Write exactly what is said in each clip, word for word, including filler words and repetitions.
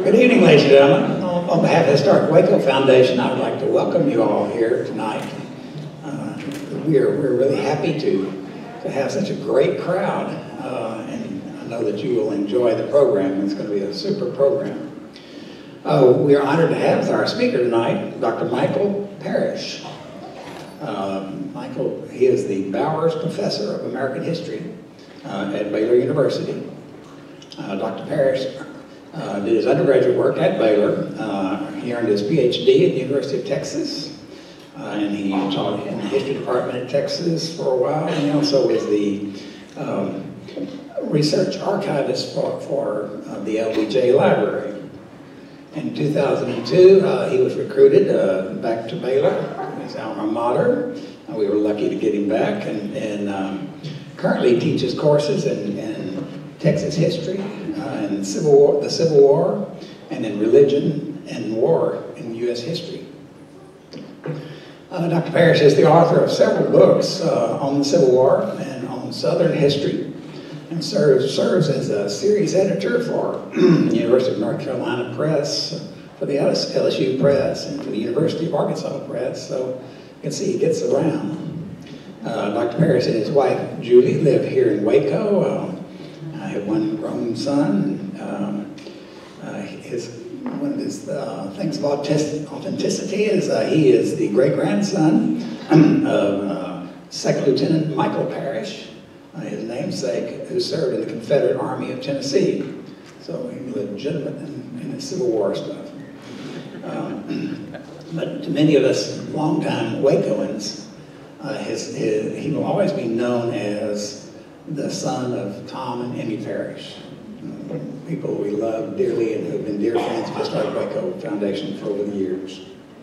Good evening, ladies and gentlemen. On behalf of the Historic Waco Foundation, I would like to welcome you all here tonight. Uh, we are, we're really happy to, to have such a great crowd, uh, and I know that you will enjoy the program. It's going to be a super program. Uh, we are honored to have our speaker tonight, Doctor Michael Parrish. Uh, Michael, he is the Bowers Professor of American History uh, at Baylor University. Uh, Doctor Parrish Uh, did his undergraduate work at Baylor. Uh, he earned his P H D at the University of Texas, uh, and he taught in the history department at Texas for a while, and he also was the um, research archivist for, for uh, the L B J Library. In two thousand two, uh, he was recruited uh, back to Baylor, his alma mater. Uh, we were lucky to get him back, and, and um, currently teaches courses in, in Texas history, uh, and Civil War, the Civil War, and in religion and war in U S history. Uh, Doctor Parrish is the author of several books uh, on the Civil War and on Southern history, and serves, serves as a series editor for the University of North Carolina Press, for the L S U Press, and for the University of Arkansas Press, so you can see he gets around. Uh, Doctor Parrish and his wife, Julie, live here in Waco. Uh, I have one grown son. Um, uh, his, one of his uh, things of authenticity is uh, he is the great-grandson of uh, Second Lieutenant Michael Parrish, uh, his namesake, who served in the Confederate Army of Tennessee. So he's legitimate in, in the Civil War stuff. Um, but to many of us longtime Wacoans, uh, his, his, he will always be known as the son of Tom and Emmy Parrish, people we love dearly and who've been dear friends of the Historic Waco Foundation for over the years.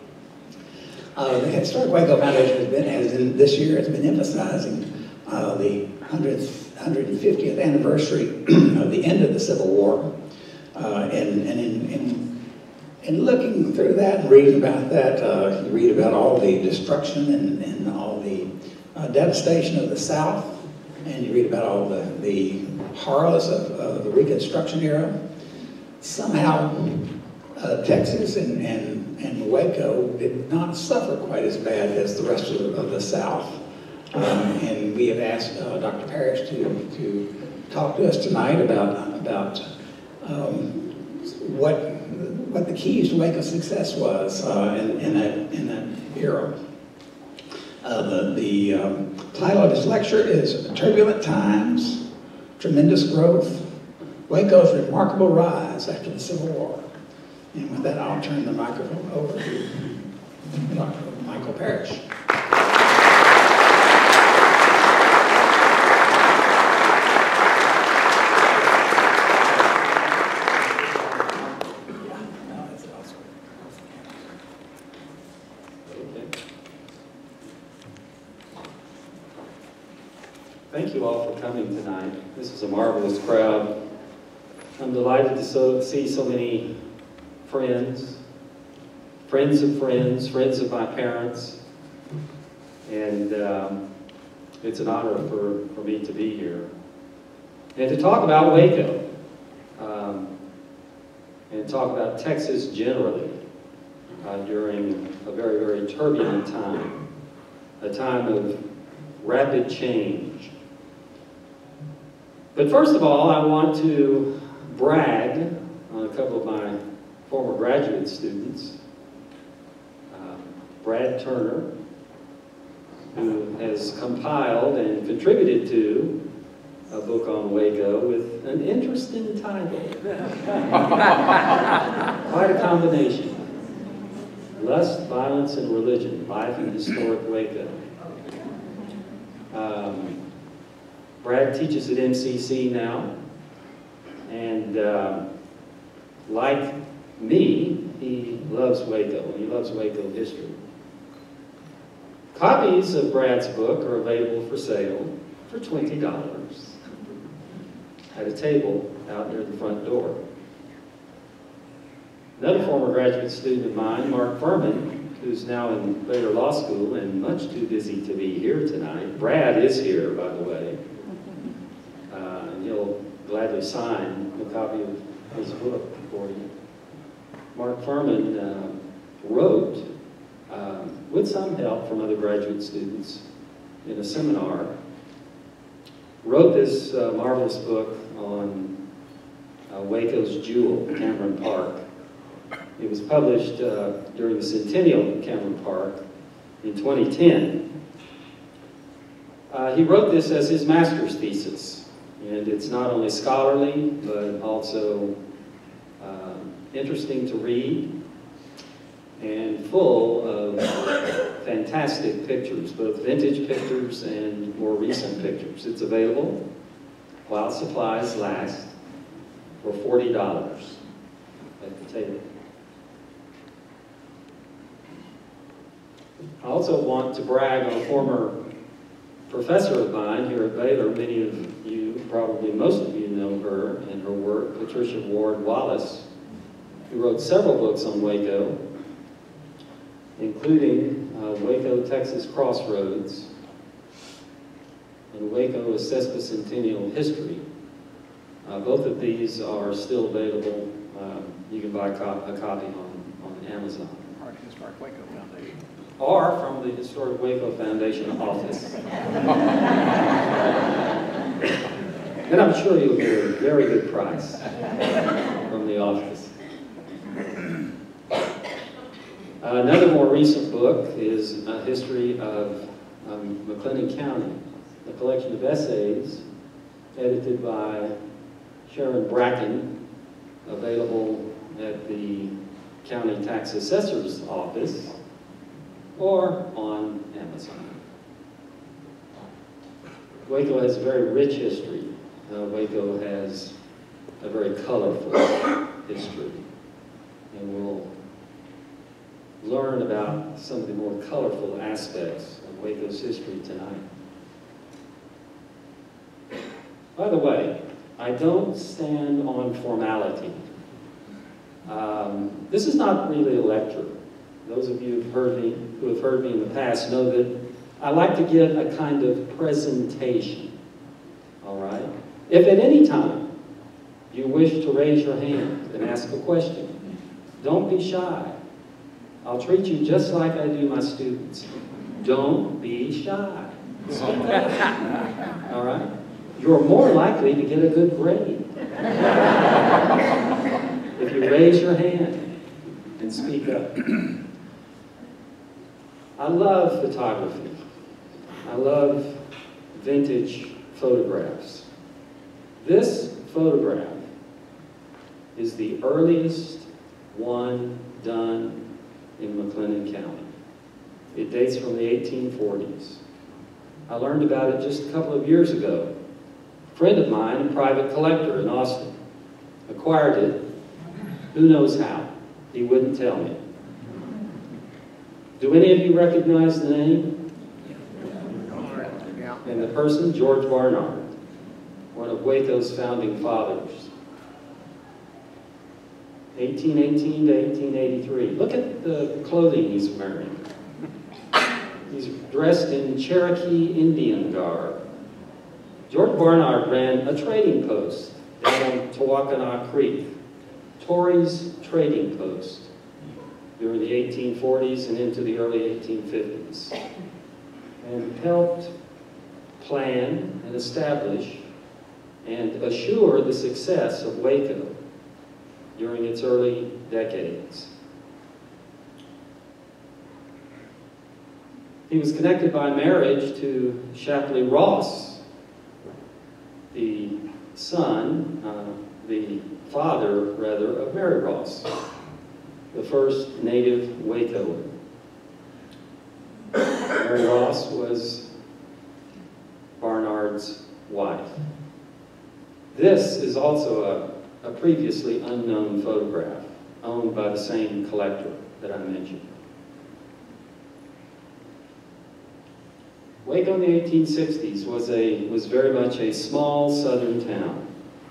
Uh, the Historic Waco Foundation has been, has in, this year has been emphasizing uh, the one hundred fiftieth anniversary of the end of the Civil War, uh, and, and in, in, in looking through that and reading about that, uh, you read about all the destruction and, and all the uh, devastation of the South. And you read about all the, the horrors of, of the Reconstruction era. Somehow, uh, Texas and, and, and Waco did not suffer quite as bad as the rest of the, of the South. Um, and we have asked uh, Doctor Parrish to, to talk to us tonight about, about um, what, what the keys to Waco's success was uh, in, in, that, in that era. Uh, the the um, title of his lecture is Turbulent Times, Tremendous Growth, Waco's Remarkable Rise After the Civil War. And with that, I'll turn the microphone over to Doctor Michael Parrish. Thank you all for coming tonight. This is a marvelous crowd. I'm delighted to so, see so many friends, friends of friends, friends of my parents, and um, it's an honor for, for me to be here. And to talk about Waco, um, and talk about Texas generally uh, during a very, very turbulent time, a time of rapid change. But first of all, I want to brag on a couple of my former graduate students. Uh, Brad Turner, who has compiled and contributed to a book on Waco with an interesting title. Quite a combination. Lust, Violence, and Religion, Life in Historic Waco. Um, Brad teaches at M C C now, and uh, like me, he loves Waco. He loves Waco history. Copies of Brad's book are available for sale for twenty dollars at a table out near the front door. Another former graduate student of mine, Mark Furman, who's now in Baylor Law School and much too busy to be here tonight. Brad is here, by the way. Uh, and he'll gladly sign a copy of his book for you. Mark Furman uh, wrote, um, with some help from other graduate students in a seminar, wrote this uh, marvelous book on uh, Waco's Jewel, Cameron Park. It was published uh, during the centennial of Cameron Park in twenty ten. Uh, he wrote this as his master's thesis, and it's not only scholarly, but also uh, interesting to read and full of fantastic pictures, both vintage pictures and more recent pictures. It's available while supplies last for forty dollars at the table. I also want to brag on a former professor of mine here at Baylor. Many of you, probably most of you, know her and her work, Patricia Ward Wallace, who wrote several books on Waco, including uh, Waco, Texas Crossroads, and Waco, A Sesquicentennial History. Uh, both of these are still available. Uh, you can buy co a copy on, on Amazon. Or Historic Waco Foundation. Or from the Historic Waco Foundation office. And I'm sure you'll get a very good price from the office. Uh, another more recent book is a history of um, McLennan County, a collection of essays edited by Sharon Bracken, available at the County Tax Assessor's Office or on Amazon. Waco has a very rich history. Uh, Waco has a very colorful history, and we'll learn about some of the more colorful aspects of Waco's history tonight. By the way, I don't stand on formality. Um, this is not really a lecture. Those of you who've heard me, who have heard me in the past know that I like to give a kind of presentation, all right? If at any time you wish to raise your hand and ask a question, don't be shy. I'll treat you just like I do my students. Don't be shy. All right? You're more likely to get a good grade if you raise your hand and speak up. I love photography. I love vintage photographs. This photograph is the earliest one done in McLennan County. It dates from the eighteen forties. I learned about it just a couple of years ago. A friend of mine, a private collector in Austin, acquired it. Who knows how? He wouldn't tell me. Do any of you recognize the name? And the person? George Barnard, one of Waco's founding fathers. eighteen eighteen to eighteen eighty-three. Look at the clothing he's wearing. He's dressed in Cherokee Indian garb. George Barnard ran a trading post down on Tawakanaw Creek, Torrey's Trading Post, during the eighteen forties and into the early eighteen fifties, and helped plan and establish and assure the success of Waco during its early decades. He was connected by marriage to Shapley Ross, the son, uh, the father, rather, of Mary Ross, the first native Wacoan. Mary Ross was Barnard's wife. This is also a, a previously unknown photograph owned by the same collector that I mentioned. Waco in the eighteen sixties was, a, was very much a small southern town.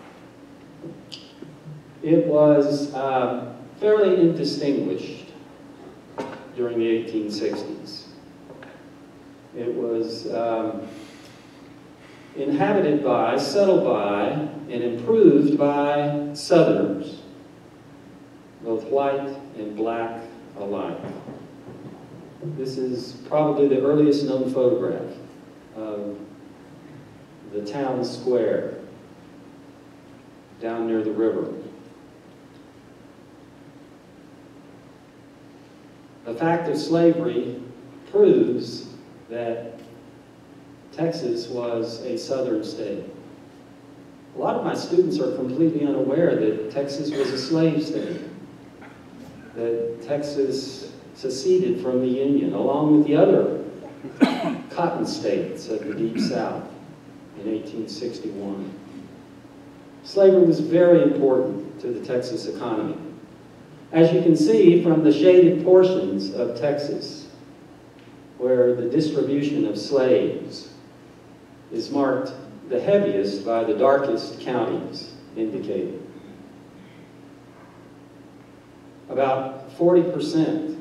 It was uh, fairly indistinguished during the eighteen sixties. It was um, inhabited by, settled by, and improved by Southerners. both white and black alike. This is probably the earliest known photograph of the town square down near the river. The fact of slavery proves that Texas was a southern state. A lot of my students are completely unaware that Texas was a slave state, that Texas seceded from the Union, along with the other cotton states of the Deep South in eighteen sixty-one. Slavery was very important to the Texas economy. As you can see from the shaded portions of Texas, where the distribution of slaves is marked the heaviest by the darkest counties indicated. About forty percent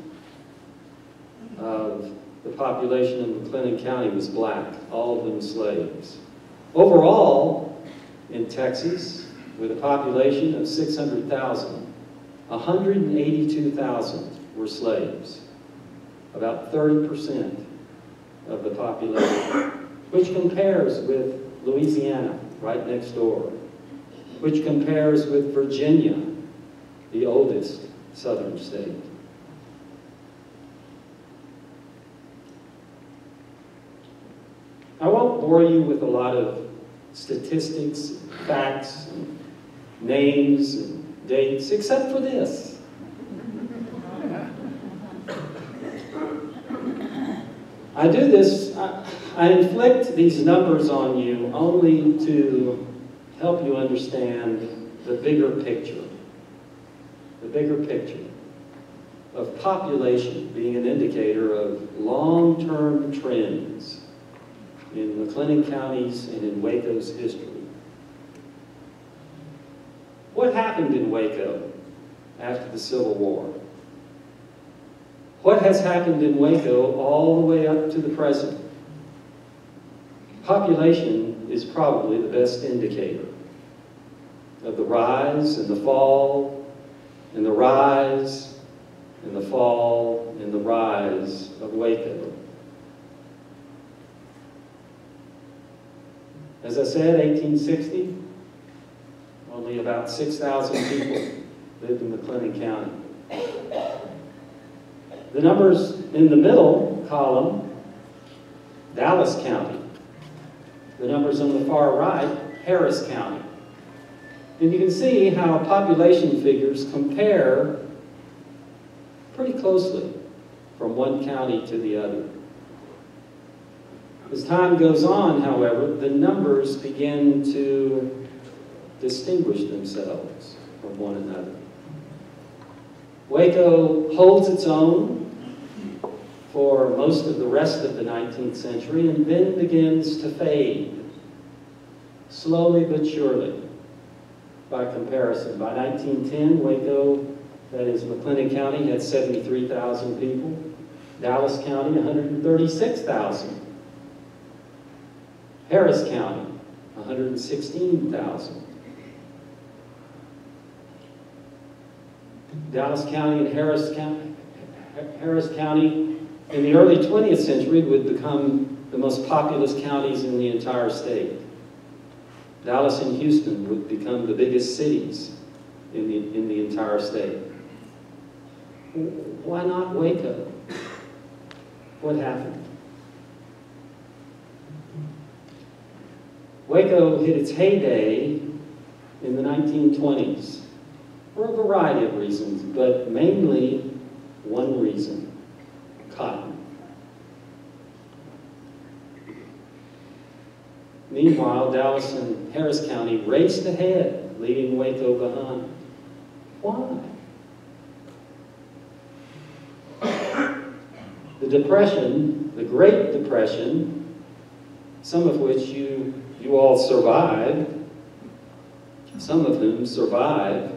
of the population in McLennan County was black, all of them slaves. Overall, in Texas, with a population of six hundred thousand, one hundred eighty-two thousand were slaves, about thirty percent of the population, which compares with Louisiana, right next door, which compares with Virginia, the oldest southern state. I won't bore you with a lot of statistics, facts, and names, and dates, except for this. I do this, I, I inflict these numbers on you only to help you understand the bigger picture. The bigger picture of population being an indicator of long-term trends in McLennan County's and in Waco's history. What happened in Waco after the Civil War? What has happened in Waco all the way up to the present? Population is probably the best indicator of the rise and the fall, and the rise and the fall and the rise of Waco. As I said, eighteen sixty, only about six thousand people lived in McLennan County. The numbers in the middle column, Dallas County. The numbers on the far right, Harris County. And you can see how population figures compare pretty closely from one county to the other. As time goes on, however, the numbers begin to distinguish themselves from one another. Waco holds its own for most of the rest of the nineteenth century and then begins to fade, slowly but surely, by comparison. By nineteen ten, Waco, that is McLennan County, had seventy-three thousand people. Dallas County, one hundred thirty-six thousand. Harris County, one hundred sixteen thousand. Dallas County and Harris County, Harris County in the early twentieth century would become the most populous counties in the entire state. Dallas and Houston would become the biggest cities in the, in the entire state. Why not Waco? What happened? Waco hit its heyday in the nineteen twenties for a variety of reasons, but mainly one reason: cotton. Meanwhile, Dallas and Harris County raced ahead, leaving Waco behind. Why? The Depression, the Great Depression, some of which you, you all survived, some of whom survived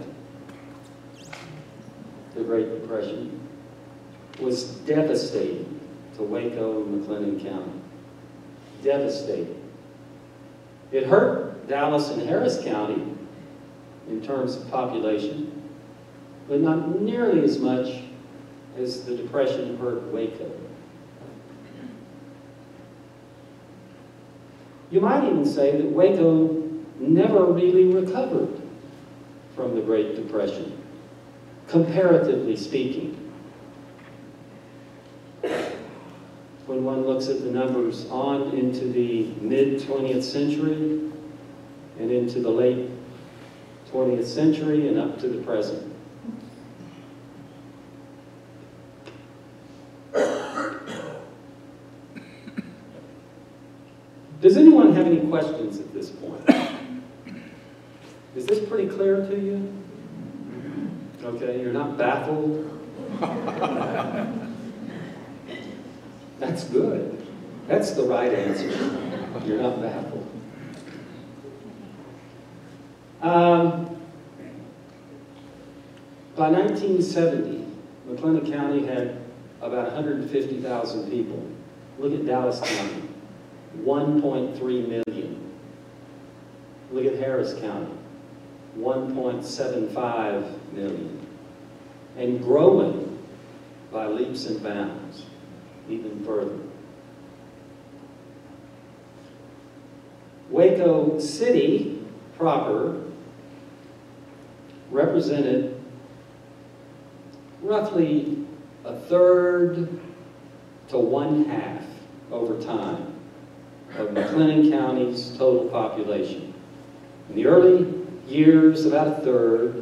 the Great Depression, was devastating to Waco and McLennan County. Devastating. It hurt Dallas and Harris County in terms of population. but not nearly as much as the Depression hurt Waco. You might even say that Waco never really recovered from the Great Depression, comparatively speaking. When one looks at the numbers on into the mid-twentieth century and into the late twentieth century and up to the present. Does anyone have any questions at this point? Is this pretty clear to you? Okay, you're not baffled? That's good. That's the right answer. You're not baffled. Um, by nineteen seventy, McLennan County had about one hundred fifty thousand people. Look at Dallas County, one point three million. Look at Harris County, one point seven five million. And growing by leaps and bounds, even further. Waco City proper represented roughly a third to one half over time of McLennan County's total population. In the early years, about a third.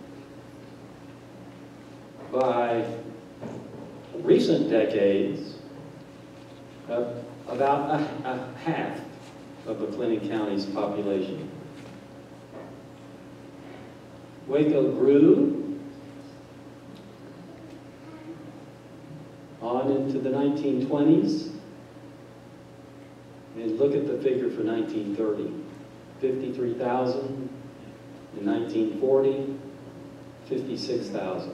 By recent decades, uh, about a, a half of McLennan County's population. Waco grew on into the nineteen twenties, and look at the figure for nineteen thirty, fifty-three thousand, in nineteen forty, fifty-six thousand.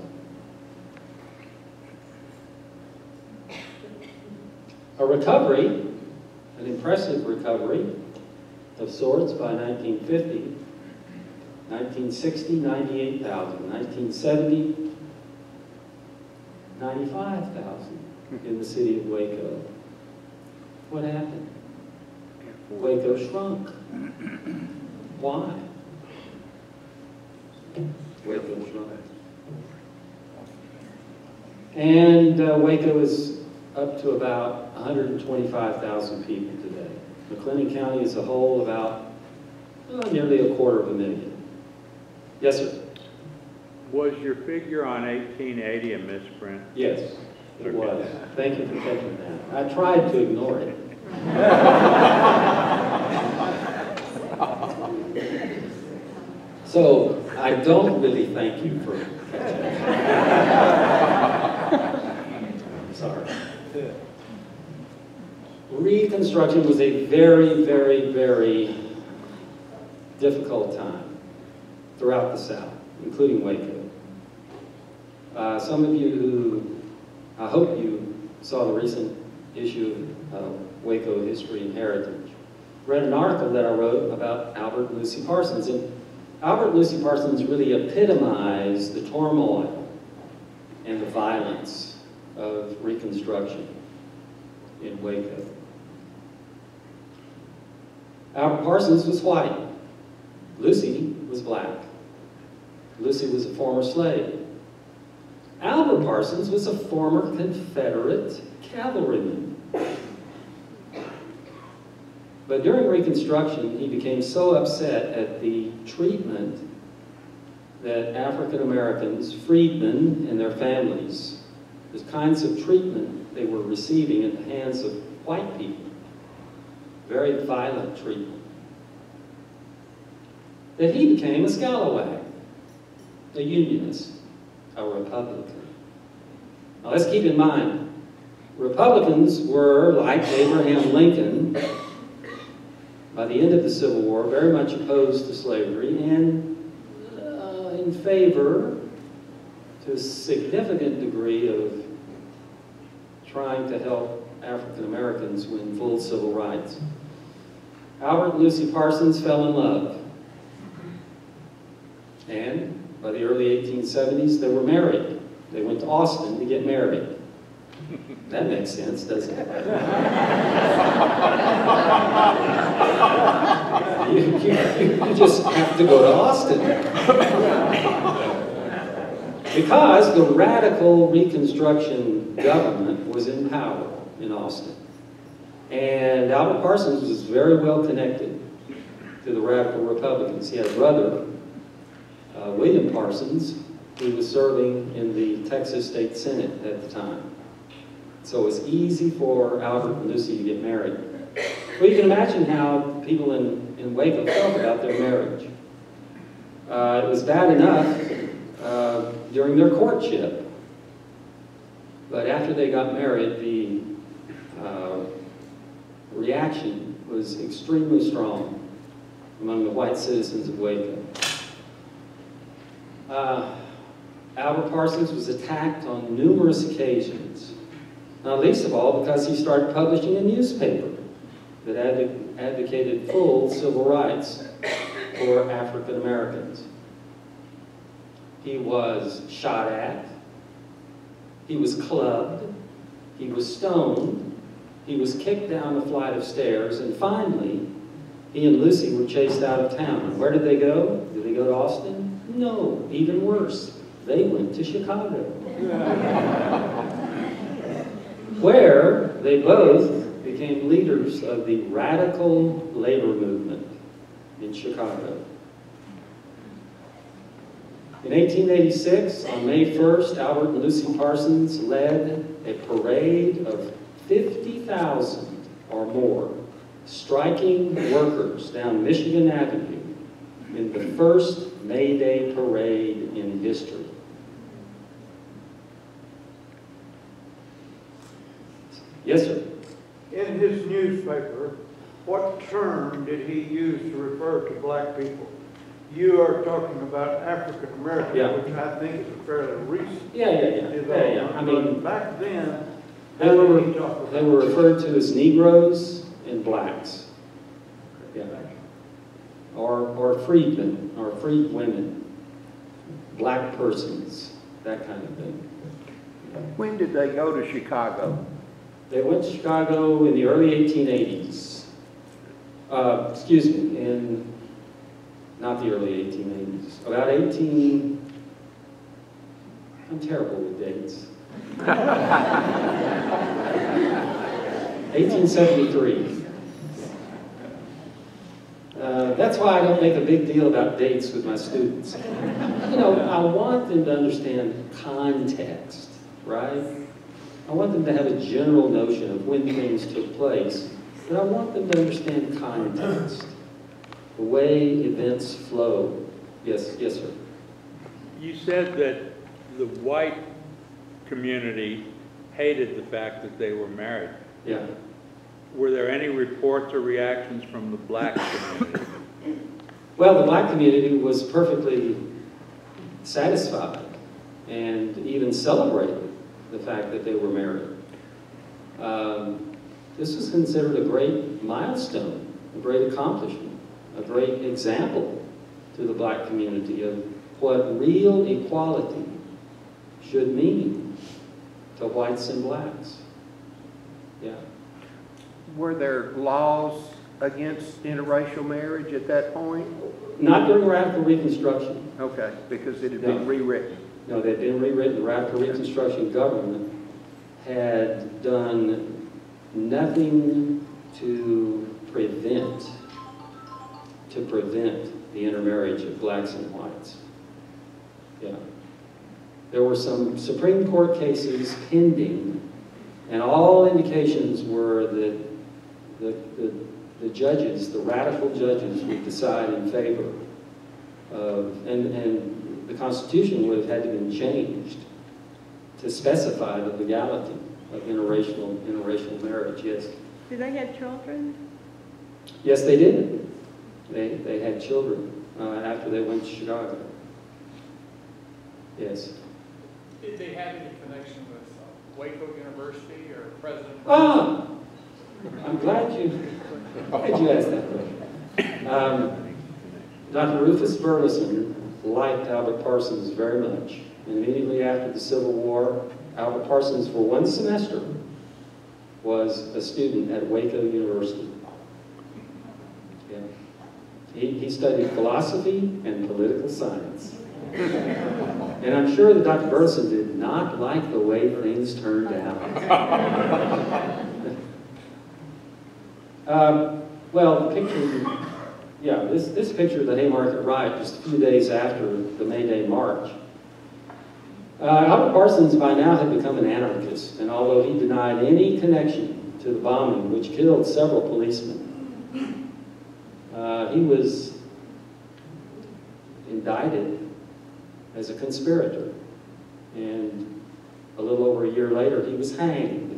A recovery, an impressive recovery of sorts by nineteen fifty, nineteen sixty, ninety-eight thousand, nineteen seventy, ninety-five thousand in the city of Waco. What happened? Waco shrunk. Why? Waco shrunk. And uh, Waco is up to about one hundred twenty-five thousand people today. McLennan County as a whole, about uh, nearly a quarter of a million. Yes, sir? Was your figure on eighteen eighty a misprint? Yes, it was. Thank you for catching that. I tried to ignore it. So, I don't really thank you for catching it. Sorry. Reconstruction was a very, very, very difficult time throughout the South, including Waco. Uh, some of you who, I hope you saw the recent issue of Waco History and Heritage, read an article that I wrote about Albert and Lucy Parsons. And Albert and Lucy Parsons really epitomized the turmoil and the violence of Reconstruction in Waco. Albert Parsons was white. Lucy was black. Lucy was a former slave. Albert Parsons was a former Confederate cavalryman. But during Reconstruction, he became so upset at the treatment that African Americans, freedmen and their families, the kinds of treatment they were receiving at the hands of white people, very violent treatment, that he became a scalawag, a unionist, a Republican. Now let's keep in mind, Republicans were, like Abraham Lincoln, by the end of the Civil War, very much opposed to slavery and uh, in favor, to a significant degree, of trying to help African Americans win full civil rights. Albert and Lucy Parsons fell in love. And by the early eighteen seventies, they were married. They went to Austin to get married. That makes sense, doesn't it? you, you, you just have to go to Austin. Because the radical Reconstruction government was in power in Austin. And Albert Parsons was very well connected to the radical Republicans. He had a brother, uh, William Parsons, who was serving in the Texas State Senate at the time. So it was easy for Albert and Lucy to get married. Well, you can imagine how people in, in Waco felt about their marriage. Uh, it was bad enough uh, during their courtship. But after they got married, the uh, reaction was extremely strong among the white citizens of Waco. Uh, Albert Parsons was attacked on numerous occasions, not least of all because he started publishing a newspaper that adv advocated full civil rights for African Americans. He was shot at, he was clubbed, he was stoned, he was kicked down a flight of stairs, and finally, he and Lucy were chased out of town. Where did they go? Did they go to Austin? No, even worse. They went to Chicago. Where they both became leaders of the radical labor movement in Chicago. In eighteen eighty-six, on May first, Albert and Lucy Parsons led a parade of fifty thousand or more striking workers down Michigan Avenue in the first May Day parade in history. Yes, sir. In his newspaper, what term did he use to refer to black people? You are talking about African Americans, Yeah. which I think is a fairly recent Yeah, yeah, yeah. development. yeah, yeah. I mean, But back then, they how were, did he talk about they were referred to as Negroes and blacks. Yeah. Or, or freedmen, or freed women, black persons, that kind of thing. When did they go to Chicago? They went to Chicago in the early eighteen eighties. Uh, excuse me, in, not the early eighteen eighties, about eighteen, I'm terrible with dates. eighteen seventy-three. Uh, that's why I don't make a big deal about dates with my students. You know, I want them to understand context, right? I want them to have a general notion of when things took place, but I want them to understand context, the way events flow. Yes, yes, sir. You said that the white community hated the fact that they were married. Yeah. Were there any reports or reactions from the black community? Well, the black community was perfectly satisfied and even celebrated the fact that they were married. Um, this was considered a great milestone, a great accomplishment, a great example to the black community of what real equality should mean to whites and blacks. Yeah. Were there laws against interracial marriage at that point? Not during radical Reconstruction. Okay, because it had No. been rewritten. No, they'd been rewritten. The radical Reconstruction government had done nothing to prevent, to prevent the intermarriage of blacks and whites. Yeah. There were some Supreme Court cases pending, and all indications were that the, the, the judges, the radical judges, would decide in favor of, and, and the Constitution would have had to have been changed to specify the legality of interracial, interracial marriage, yes. Do they have children? Yes, they did. They, they had children uh, after they went to Chicago. Yes. Did they have any connection with uh, Waco University or President? Ah! I'm glad you, glad you asked that question. Um, Doctor Rufus Burleson liked Albert Parsons very much. And immediately after the Civil War, Albert Parsons, for one semester, was a student at Waco University. Yeah. He, he studied philosophy and political science. And I'm sure that Doctor Burleson did not like the way things turned out. um, well, the picture, yeah, this, this picture of the Haymarket riot just a few days after the May Day March. Uh, Albert Parsons by now had become an anarchist, and although he denied any connection to the bombing, which killed several policemen, uh, he was indicted as a conspirator, and a little over a year later he was hanged,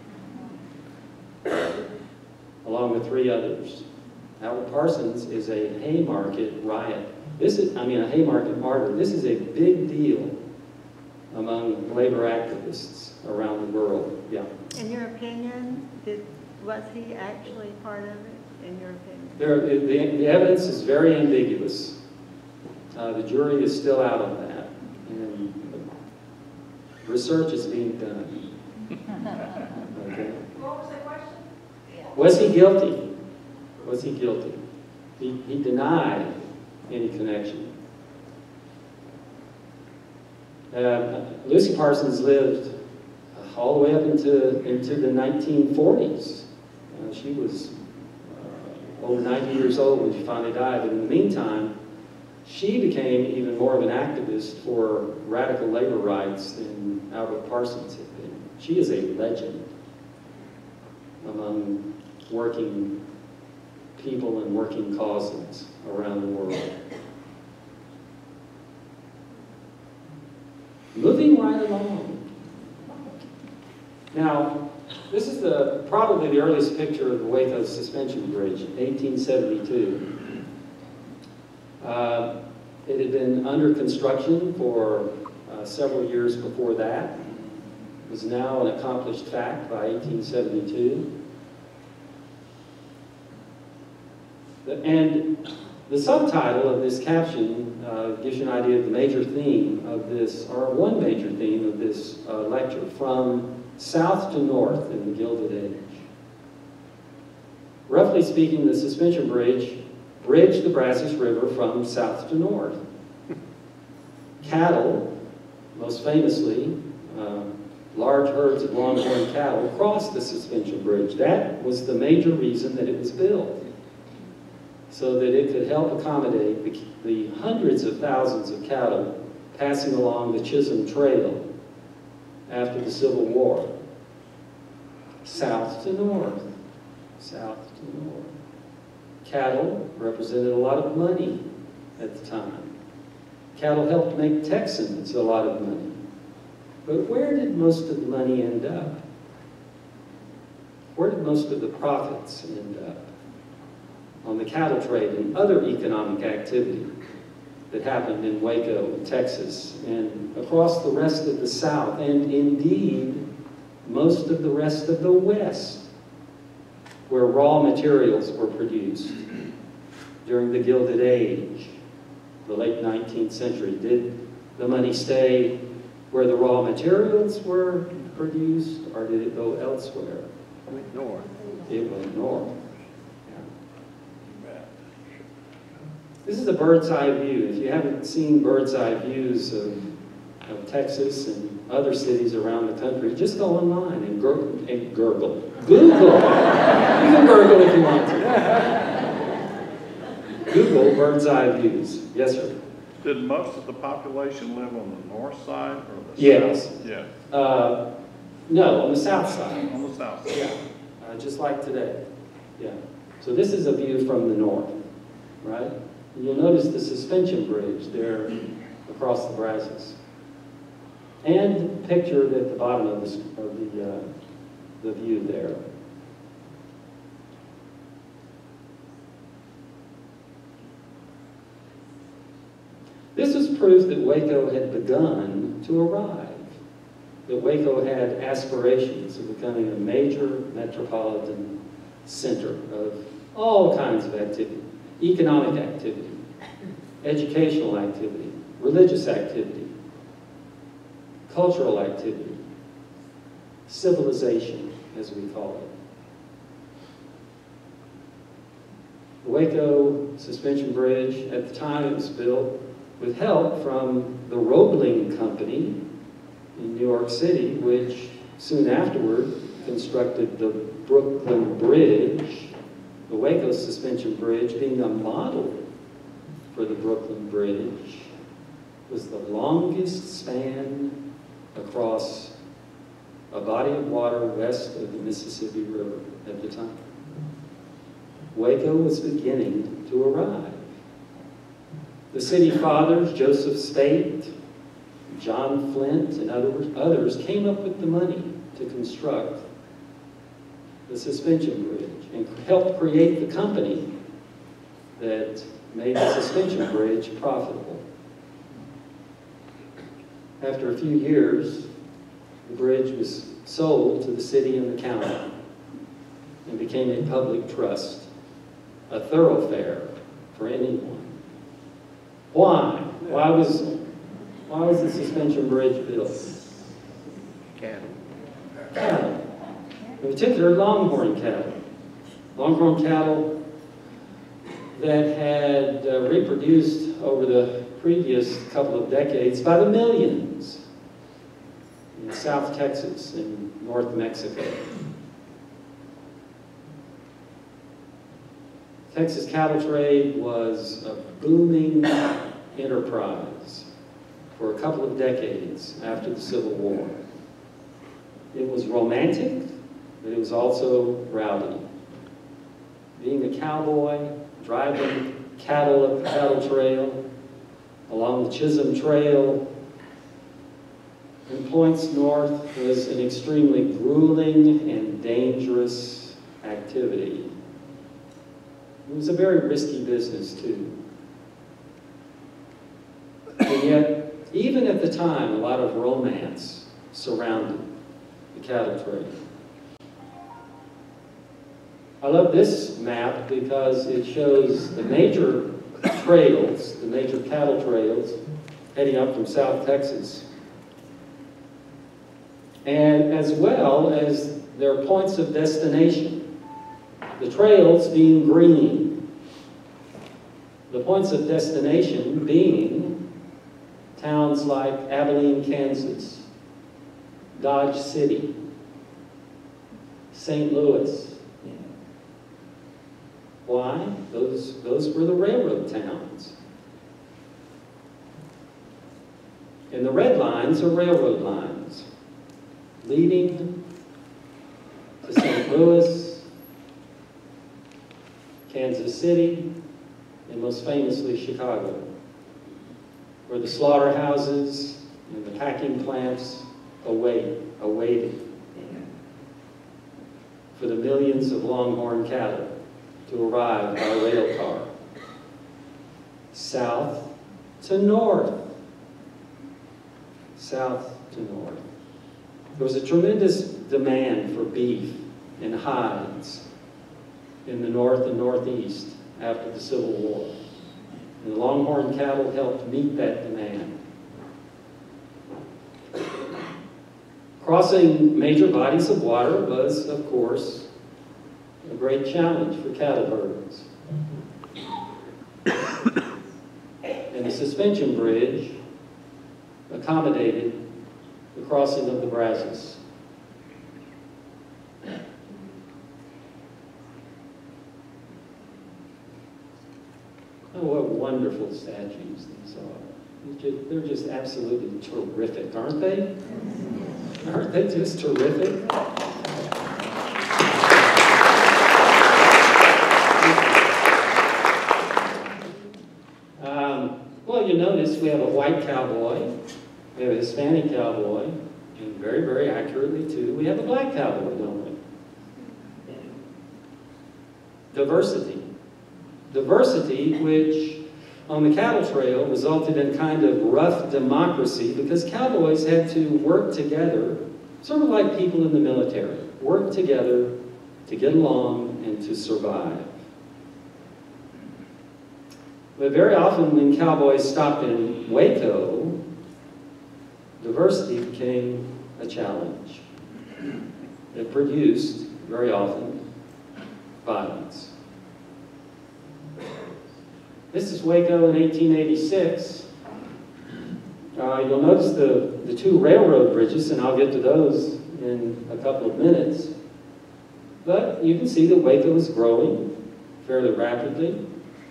along with three others. Albert Parsons is a Haymarket riot. This is, I mean, a Haymarket martyr. This is a big deal among labor activists around the world. Yeah. In your opinion, did, was he actually part of it, in your opinion? There, the, the evidence is very ambiguous. Uh, the jury is still out on that, and research is being done. Okay. What was the question? Was he guilty? Was he guilty? He, he denied any connection. Uh, Lucy Parsons lived all the way up into, into the nineteen forties. Uh, she was uh, over ninety years old when she finally died, but in the meantime, she became even more of an activist for radical labor rights than Albert Parsons had been. She is a legend among working people and working causes around the world. Moving right along. Now, this is the probably the earliest picture of the Waco Suspension Bridge, eighteen seventy-two. Uh, it had been under construction for uh, several years before that. It was now an accomplished fact by eighteen seventy-two. The, and the subtitle of this caption uh, gives you an idea of the major theme of this, or one major theme of this uh, lecture, from south to north in the Gilded Age. Roughly speaking, the suspension bridge bridged the Brazos River from south to north. Cattle, most famously, uh, large herds of longhorn cattle crossed the suspension bridge. That was the major reason that it was built, so that it could help accommodate the, the hundreds of thousands of cattle passing along the Chisholm Trail after the Civil War. South to north, south to north. Cattle represented a lot of money at the time. Cattle helped make Texans a lot of money. But where did most of the money end up? Where did most of the profits end up? On the cattle trade and other economic activity that happened in Waco, Texas, and across the rest of the South, and indeed most of the rest of the West, where raw materials were produced during the Gilded Age, the late nineteenth century. Did the money stay where the raw materials were produced, or did it go elsewhere? It went north. It went north. This is a bird's eye view. If you haven't seen bird's eye views of, of Texas and other cities around the country, just go online and, gur and gurgle. Google. You can gurgle if you want to. Google bird's eye views. Yes, sir. Did most of the population live on the north side or the Yes. south? Yeah. Uh, no, on the south side. On the south side. Yeah, uh, just like today. Yeah. So this is a view from the north, right? And you'll notice the suspension bridge there across the Brazos. And pictured at the bottom of, this, of the, uh, the view there. This was proof that Waco had begun to arrive, that Waco had aspirations of becoming a major metropolitan center of all kinds of activity, economic activity. educational activity, religious activity, cultural activity, civilization, as we call it. The Waco Suspension Bridge, at the time it was built, with help from the Roebling Company in New York City, which soon afterward constructed the Brooklyn Bridge, the Waco Suspension Bridge being a model for the Brooklyn Bridge, was the longest span across a body of water west of the Mississippi River at the time. Waco was beginning to arrive. The city fathers, Joseph Speight, John Flint, and others, others came up with the money to construct the suspension bridge and helped create the company that made the suspension bridge profitable. After a few years, the bridge was sold to the city and the county and became a public trust, a thoroughfare for anyone. Why? Why was, why was the suspension bridge built? Cattle. Cattle. In particular, longhorn cattle. Longhorn cattle that had uh, reproduced over the previous couple of decades by the millions in South Texas and North Mexico. Texas cattle trade was a booming enterprise for a couple of decades after the Civil War. It was romantic, but it was also rowdy. Being a cowboy, driving cattle up the cattle trail, along the Chisholm Trail, in points north was an extremely grueling and dangerous activity. It was a very risky business, too. And yet, even at the time, a lot of romance surrounded the cattle trade. I love this map because it shows the major trails, the major cattle trails, heading up from South Texas, and as well as their points of destination. The trails being green, the points of destination being towns like Abilene, Kansas, Dodge City, Saint Louis. Why? Those, those were the railroad towns. And the red lines are railroad lines leading to Saint Louis, Kansas City, and most famously Chicago, where the slaughterhouses and the packing plants await, awaited for the millions of longhorn cattle to arrive by rail car, south to north, south to north. There was a tremendous demand for beef and hides in the north and northeast after the Civil War. And the longhorn cattle helped meet that demand. Crossing major bodies of water was, of course, a great challenge for cattle herders. And the suspension bridge accommodated the crossing of the Brazos. Oh, what wonderful statues these are. They're just, they're just absolutely terrific, aren't they? Aren't they just terrific? Um, well, you notice we have a white cowboy, we have a Hispanic cowboy, and very, very accurately, too, we have a black cowboy, don't we? Diversity. Diversity, which on the cattle trail resulted in kind of rough democracy because cowboys had to work together, sort of like people in the military, work together to get along and to survive. But very often when cowboys stopped in Waco, diversity became a challenge. It produced, very often, violence. This is Waco in eighteen eighty-six. Uh, you'll notice the, the two railroad bridges, and I'll get to those in a couple of minutes. But you can see that Waco is growing fairly rapidly.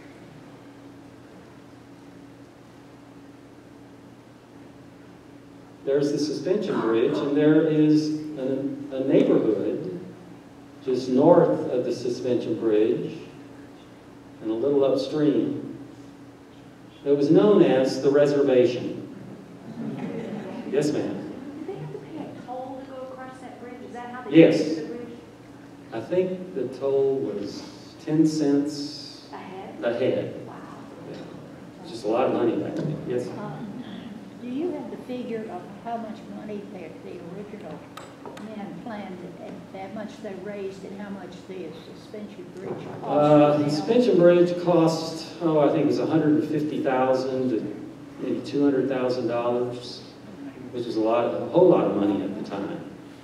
There's the suspension bridge, and there is a, a neighborhood just north of the suspension bridge and a little upstream that was known as the reservation. Yes, ma'am. Do they have to pay a toll to go across that bridge? Is that how they Yes. use the bridge? I think the toll was ten cents Ahead? a head. Wow. It's just a lot of money back then. Yes. Um, Do you have the figure of how much money that the original men planned, and how much they raised, and how much the suspension bridge Uh, cost? the suspension bridge cost, oh, I think it was one hundred fifty thousand dollars to maybe two hundred thousand dollars, which is a lot, a whole lot of money at the time.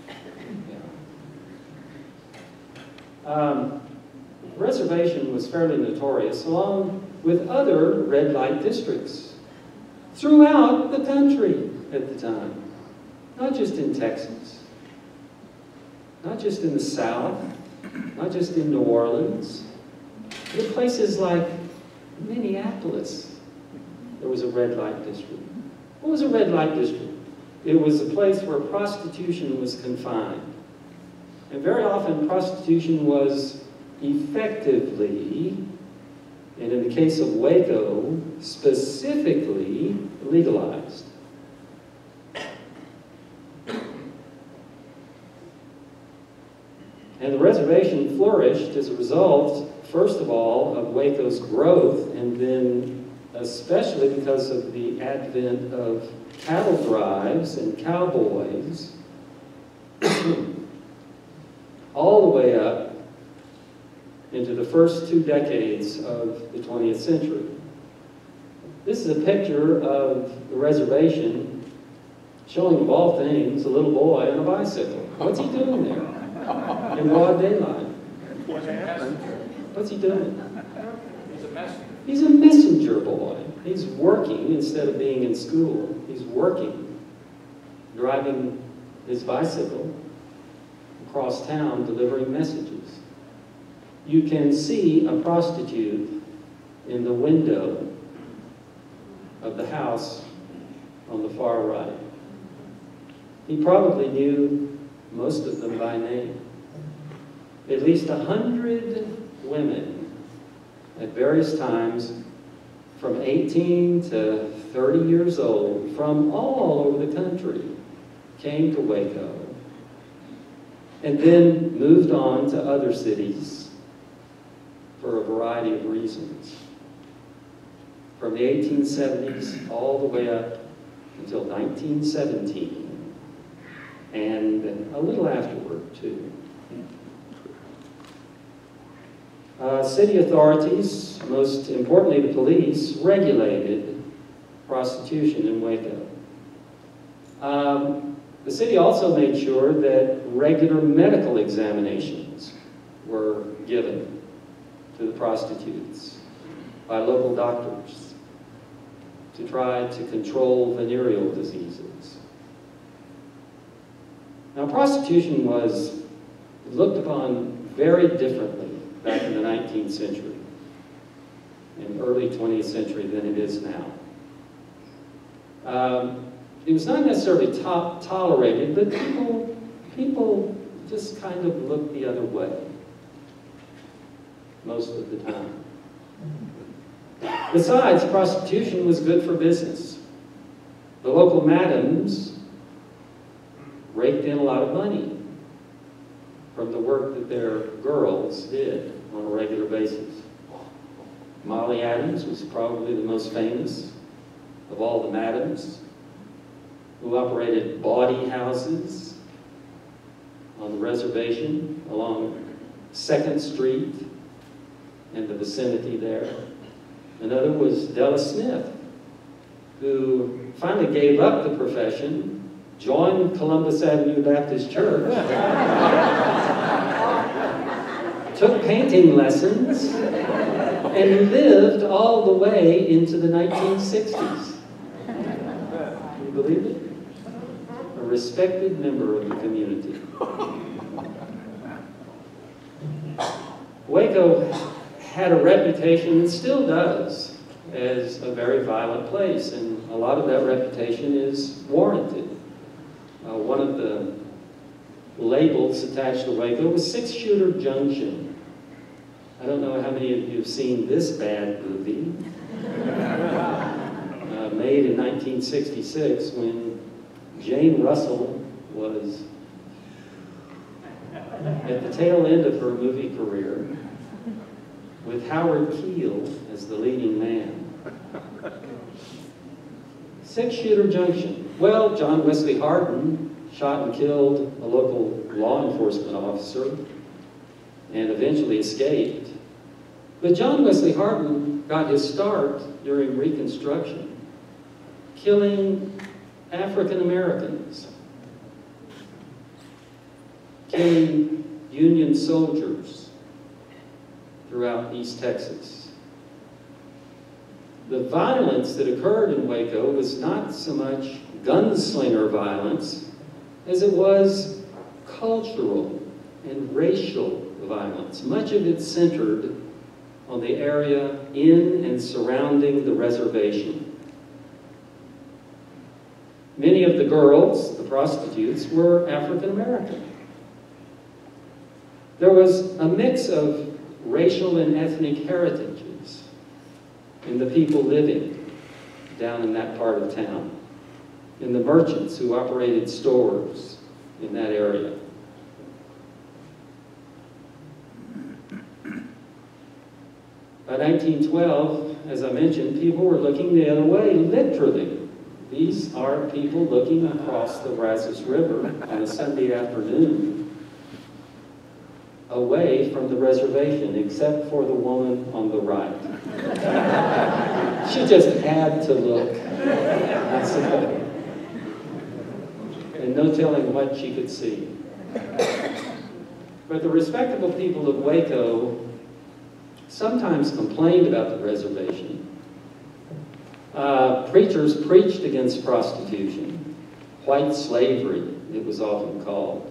Yeah. Um, reservation was fairly notorious, along with other red light districts throughout the country at the time, not just in Texas, not just in the South, not just in New Orleans, but in places like Minneapolis, there was a red light district. What was a red light district? It was a place where prostitution was confined. And very often prostitution was effectively, and in the case of Waco, specifically legalized. And the reservation flourished as a result, first of all, of Waco's growth, and then especially because of the advent of cattle drives and cowboys, all the way up into the first two decades of the twentieth century. This is a picture of the reservation showing, of all things, a little boy on a bicycle. What's he doing there in broad daylight? What's he doing? He's a messenger. He's a messenger boy. He's working instead of being in school. He's working, driving his bicycle across town, delivering messages. You can see a prostitute in the window of the house on the far right. He probably knew most of them by name. At least a hundred women at various times, from eighteen to thirty years old, from all over the country, came to Waco and then moved on to other cities for a variety of reasons. From the eighteen seventies all the way up until nineteen seventeen, and a little afterward, too. Uh, city authorities, most importantly the police, regulated prostitution in Waco. Um, the city also made sure that regular medical examinations were given to the prostitutes by local doctors to try to control venereal diseases. Now, prostitution was looked upon very differently back in the nineteenth century and early twentieth century than it is now. Um, it was not necessarily to tolerated, but people, people just kind of looked the other way most of the time. Besides, prostitution was good for business. The local madams raked in a lot of money from the work that their girls did on a regular basis. Molly Adams was probably the most famous of all the madams, who operated bawdy houses on the reservation along second street in the vicinity there. Another was Della Smith, who finally gave up the profession, joined Columbus Avenue Baptist Church, took painting lessons, and lived all the way into the nineteen sixties. Can you believe it? A respected member of the community. Waco had a reputation, and still does, as a very violent place, and a lot of that reputation is warranted. Uh, one of the labels attached to Waco was Six Shooter Junction. I don't know how many of you have seen this bad movie, uh, made in nineteen sixty-six, when Jane Russell was at the tail end of her movie career, with Howard Keel as the leading man. Six Shooter Junction. Well, John Wesley Hardin shot and killed a local law enforcement officer and eventually escaped. But John Wesley Hardin got his start during Reconstruction, killing African Americans, killing Union soldiers throughout East Texas. The violence that occurred in Waco was not so much gunslinger violence as it was cultural and racial violence. Much of it centered on the area in and surrounding the reservation. Many of the girls, the prostitutes, were African American. There was a mix of racial and ethnic heritages in the people living down in that part of town, in the merchants who operated stores in that area. By nineteen twelve, as I mentioned, people were looking the other way, literally. These are people looking across the Brazos River on a Sunday afternoon, away from the reservation, except for the woman on the right. She just had to look. That's it. And no telling what she could see. But the respectable people of Waco sometimes complained about the reservation. Uh, preachers preached against prostitution, white slavery, it was often called.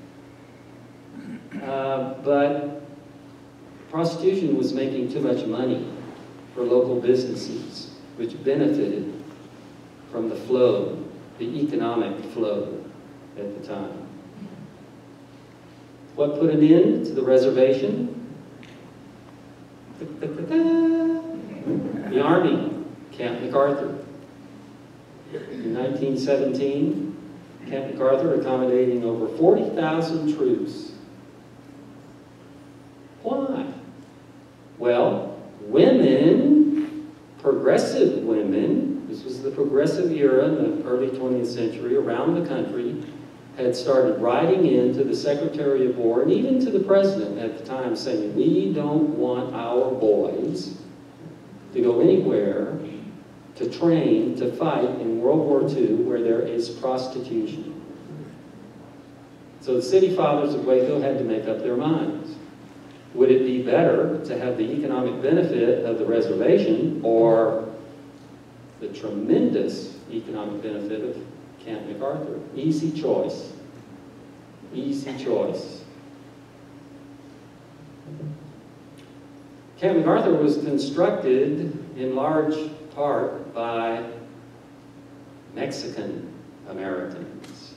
Uh, but prostitution was making too much money for local businesses, which benefited from the flow, the economic flow at the time. What put an end to the reservation? The Army, Camp MacArthur. In nineteen seventeen, Camp MacArthur accommodating over forty thousand troops. Why? Well, women, progressive women, this was the progressive era in the early twentieth century, around the country, had started writing in to the Secretary of War and even to the President at the time saying, we don't want our boys to go anywhere to train to fight in World War Two where there is prostitution. So the city fathers of Waco had to make up their minds. Would it be better to have the economic benefit of the reservation or the tremendous economic benefit of Camp MacArthur? Easy choice. Easy choice. Camp MacArthur was constructed in large part by Mexican Americans.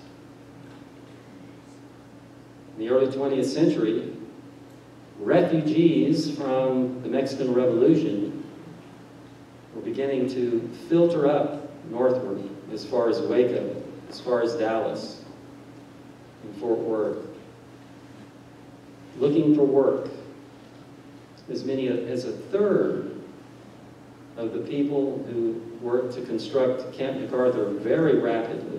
In the early twentieth century, refugees from the Mexican Revolution were beginning to filter up northward as far as Waco, as far as Dallas and Fort Worth, looking for work. As many as a third of the people who worked to construct Camp MacArthur very rapidly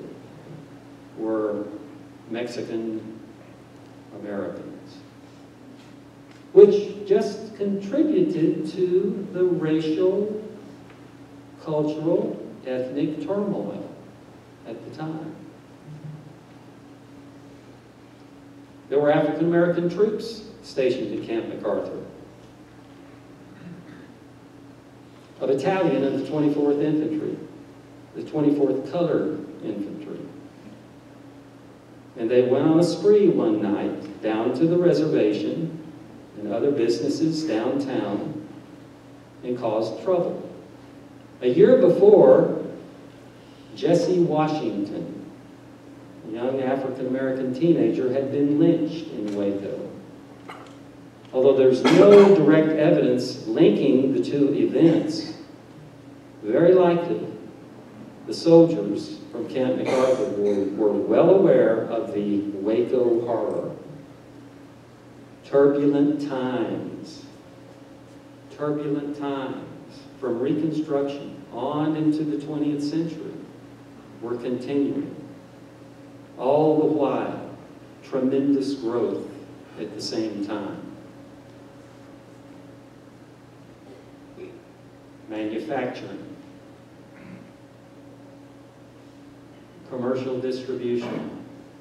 were Mexican Americans. which just contributed to the racial, cultural, ethnic turmoil at the time. There were African American troops stationed at Camp MacArthur. A battalion of the twenty-fourth Infantry, the twenty-fourth Colored Infantry. And they went on a spree one night down to the reservation and other businesses downtown and caused trouble. A year before, Jesse Washington, a young African-American teenager, had been lynched in Waco. Although there's no direct evidence linking the two events, very likely the soldiers from Camp MacArthur were, were well aware of the Waco horror. Turbulent times, turbulent times, from Reconstruction on into the twentieth century, were continuing. All the while, tremendous growth at the same time. Manufacturing, commercial distribution,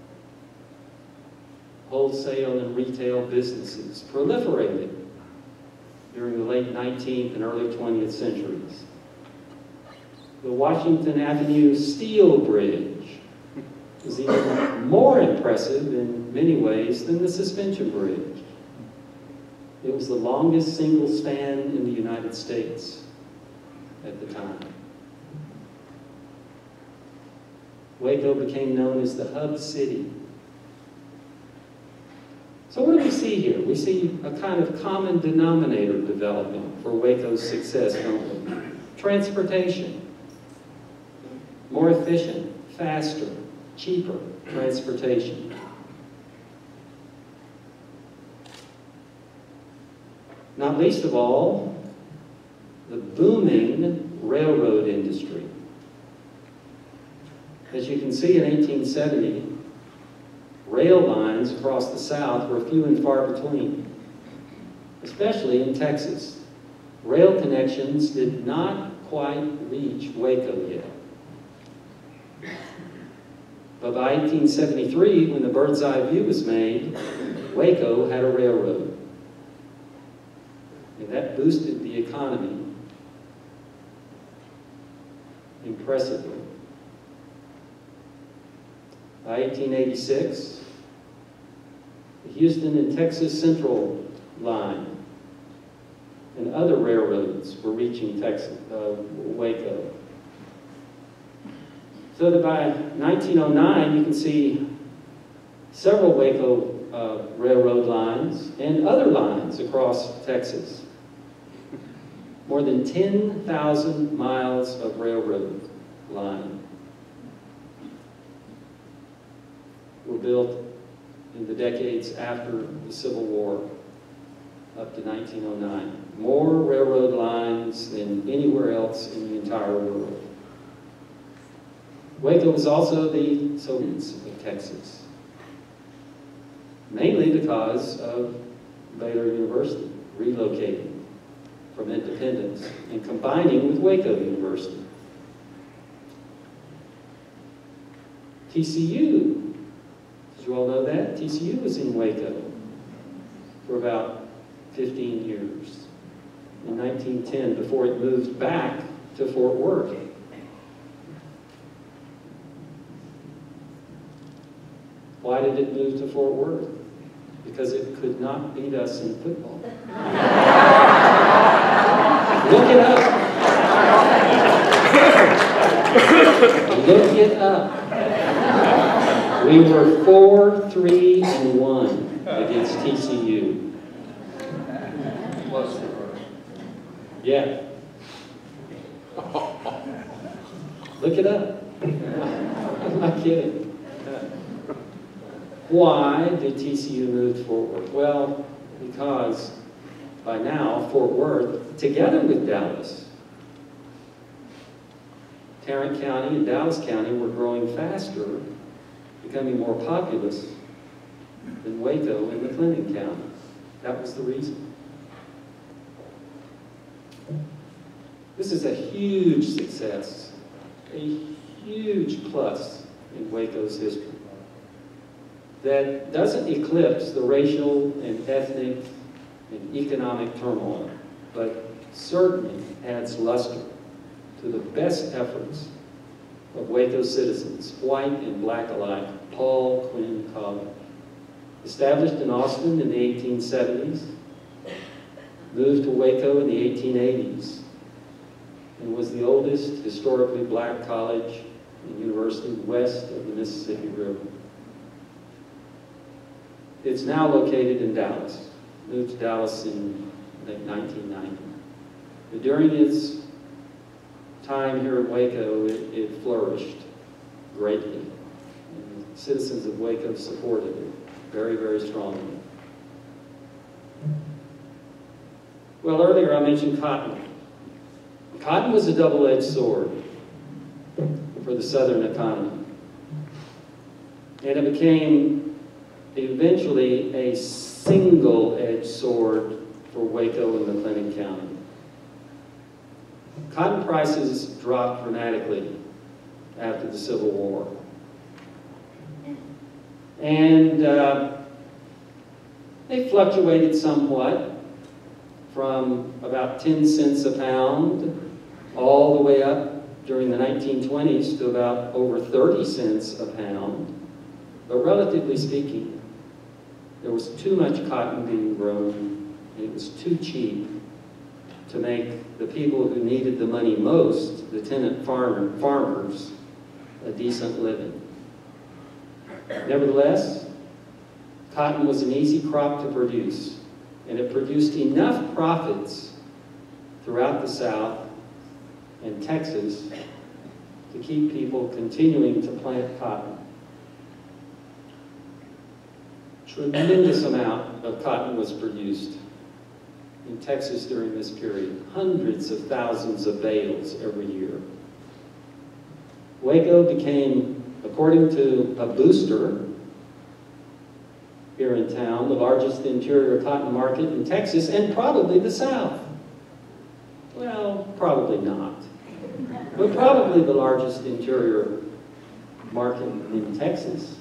wholesale and retail businesses proliferated during the late nineteenth and early twentieth centuries. The Washington Avenue Steel Bridge was even more impressive in many ways than the Suspension Bridge. It was the longest single span in the United States at the time. Waco became known as the hub city. So what do we see here? We see a kind of common denominator developing for Waco's success, don't we? Transportation. More efficient, faster, cheaper transportation. Not least of all, the booming railroad industry. As you can see, in eighteen seventy, rail lines across the South were few and far between, especially in Texas. Rail connections did not quite reach Waco yet. But by eighteen seventy-three, when the Bird's Eye View was made, Waco had a railroad. And that boosted the economy impressively. By eighteen eighty-six, the Houston and Texas Central line and other railroads were reaching Texas, uh, Waco. So that by nineteen oh nine, you can see several Waco uh, railroad lines and other lines across Texas. More than ten thousand miles of railroad line were built in the decades after the Civil War, up to nineteen oh nine. More railroad lines than anywhere else in the entire world. Waco was also the Soviets of Texas, mainly because of Baylor University relocating from Independence and combining with Waco University. T C U, did you all know that? T C U was in Waco for about fifteen years, in nineteen ten, before it moved back to Fort Worth. Why did it move to Fort Worth? Because it could not beat us in football. Look it up. Look it up. We were four, three, and one against T C U. Yeah. Look it up. I'm not kidding. Why did T C U move to Fort Worth? Well, because by now, Fort Worth, together with Dallas, Tarrant County and Dallas County were growing faster, becoming more populous than Waco and McLennan County. That was the reason. This is a huge success, a huge plus in Waco's history that doesn't eclipse the racial and ethnic and economic turmoil, but certainly adds luster to the best efforts of Waco citizens, white and black alike. Paul Quinn College, established in Austin in the eighteen seventies, moved to Waco in the eighteen eighties, and was the oldest historically black college and university west of the Mississippi River. It's now located in Dallas. Moved to Dallas in I think nineteen ninety. But during its time here in Waco, it, it flourished greatly. And the citizens of Waco supported it very, very strongly. Well, earlier I mentioned cotton. Cotton was a double-edged sword for the southern economy. And it became eventually a single-edged sword for Waco and McLennan County. Cotton prices dropped dramatically after the Civil War. And uh, they fluctuated somewhat from about ten cents a pound all the way up during the nineteen twenties to about over thirty cents a pound. But relatively speaking, there was too much cotton being grown, and it was too cheap to make the people who needed the money most, the tenant farmer, farmers, a decent living. Nevertheless, cotton was an easy crop to produce, and it produced enough profits throughout the South and Texas to keep people continuing to plant cotton. Tremendous amount of cotton was produced in Texas during this period, hundreds of thousands of bales every year. Waco became, according to a booster here in town, the largest interior cotton market in Texas and probably the South. Well, probably not, but probably the largest interior market in Texas.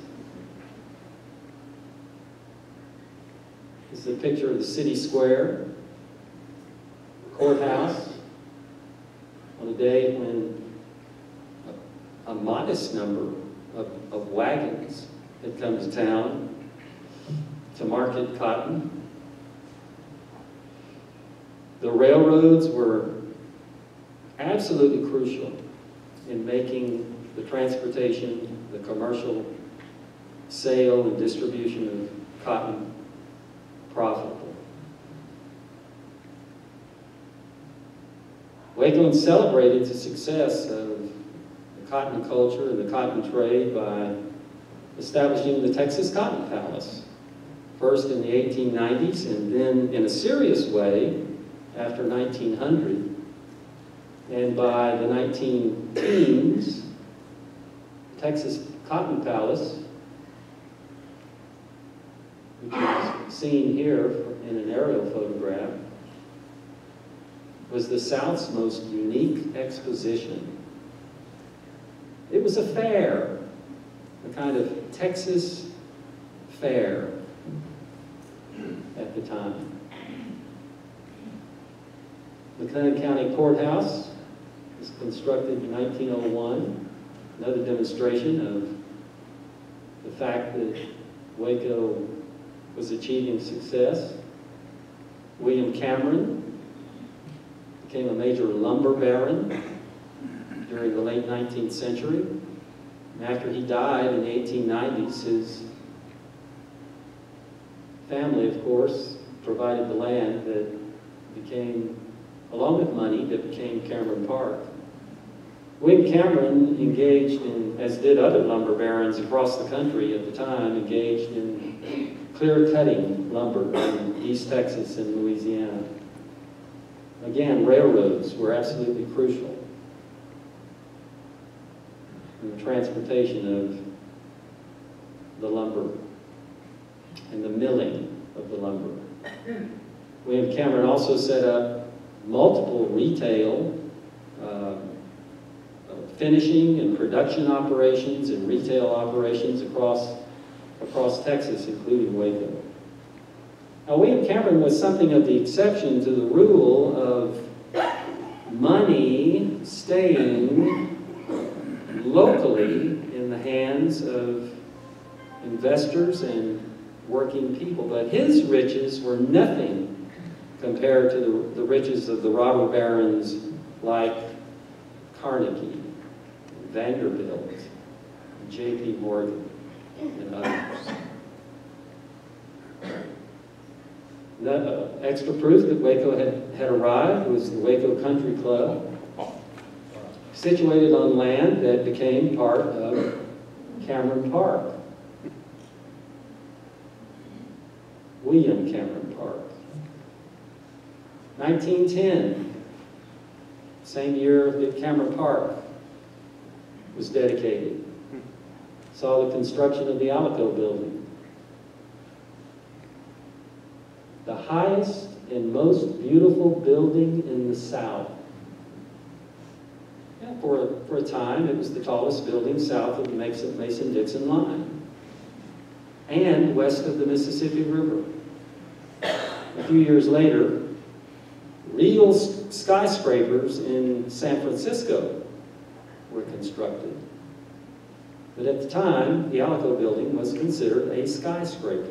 This is a picture of the city square, courthouse, on a day when a, a modest number of, of wagons had come to town to market cotton. The railroads were absolutely crucial in making the transportation, the commercial sale and distribution of cotton profitable. Waco celebrated the success of the cotton culture and the cotton trade by establishing the Texas Cotton Palace, first in the eighteen nineties and then in a serious way after nineteen hundred. And by the nineteen teens, Texas Cotton Palace, which is seen here in an aerial photograph, was the South's most unique exposition. It was a fair, a kind of Texas fair at the time. McLennan County Courthouse was constructed in nineteen oh one, another demonstration of the fact that Waco was achieving success. William Cameron became a major lumber baron during the late nineteenth century. And after he died in the eighteen nineties, his family, of course, provided the land that became, along with money, that became Cameron Park. William Cameron engaged in, as did other lumber barons across the country at the time, engaged in clear-cutting lumber in East Texas and Louisiana. Again, railroads were absolutely crucial in the transportation of the lumber and the milling of the lumber. William Cameron also set up multiple retail, um, finishing and production operations and retail operations across, across Texas, including Waco. Now, William Cameron was something of the exception to the rule of money staying locally in the hands of investors and working people. But his riches were nothing compared to the, the riches of the robber barons like Carnegie, Vanderbilt, J P Morgan, and others. The, uh, extra proof that Waco had, had arrived was the Waco Country Club, situated on land that became part of Cameron Park. William Cameron Park. nineteen ten, same year that Cameron Park was dedicated, saw the construction of the Alico building. The highest and most beautiful building in the South. Yeah, for, for a time, it was the tallest building south of the Mason-Dixon line and west of the Mississippi River. A few years later, real skyscrapers in San Francisco were constructed. But at the time, the Alico building was considered a skyscraper.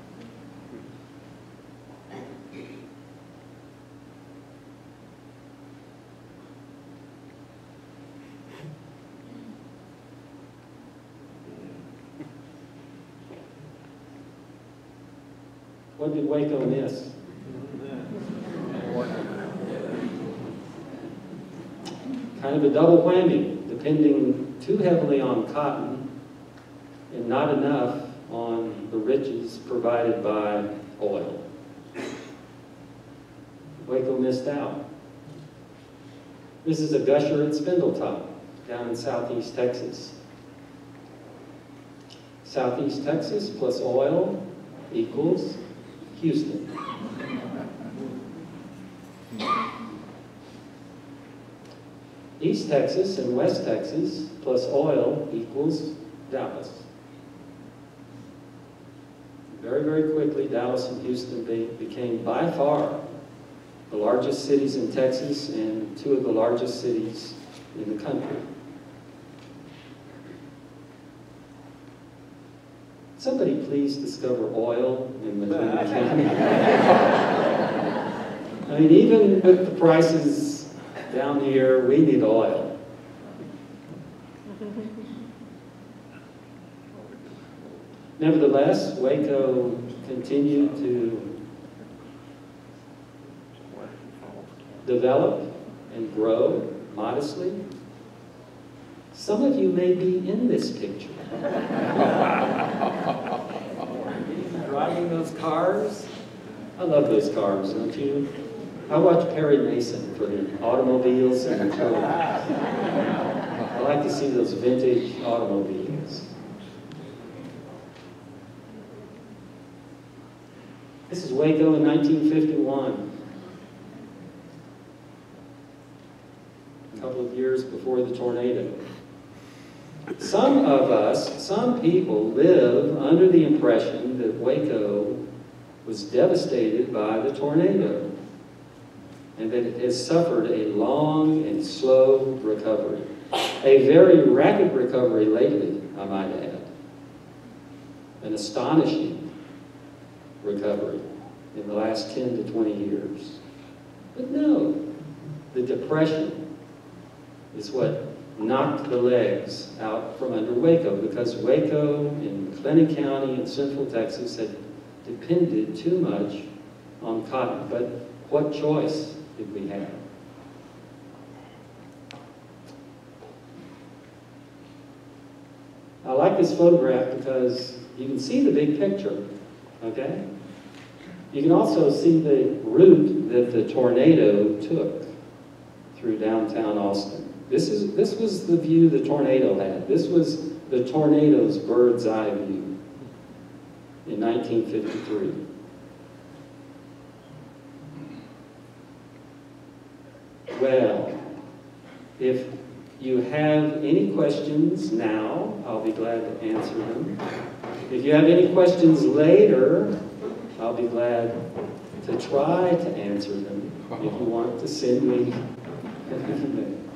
What did Waco miss? Kind of a double whammy, depending too heavily on cotton and not enough on the riches provided by oil. Waco missed out. This is a gusher at Spindletop, down in southeast Texas. Southeast Texas plus oil equals Houston. East Texas and West Texas plus oil equals Dallas. Very, very quickly, Dallas and Houston be, became by far the largest cities in Texas and two of the largest cities in the country. Somebody please discover oil in McLean County. I mean, even with the prices down here, we need oil. Nevertheless, Waco continued to develop and grow modestly. Some of you may be in this picture. Driving those cars. I love those cars, don't you? I watch Perry Mason for the automobiles and the toys. I like to see those vintage automobiles. This is Waco in nineteen fifty-one. A couple of years before the tornado. Some of us, some people live under the impression that Waco was devastated by the tornado and that it has suffered a long and slow recovery. A very rapid recovery lately, I might add. An astonishing recovery in the last ten to twenty years. But no, the depression is what knocked the legs out from under Waco, because Waco in McLennan County in central Texas had depended too much on cotton. But what choice did we have? I like this photograph because you can see the big picture, okay? You can also see the route that the tornado took through downtown Austin. This is this was the view the tornado had. This was the tornado's bird's eye view in nineteen fifty-three. Well, if you have any questions now, I'll be glad to answer them. If you have any questions later, I'll be glad to try to answer them. If you want to send me an email.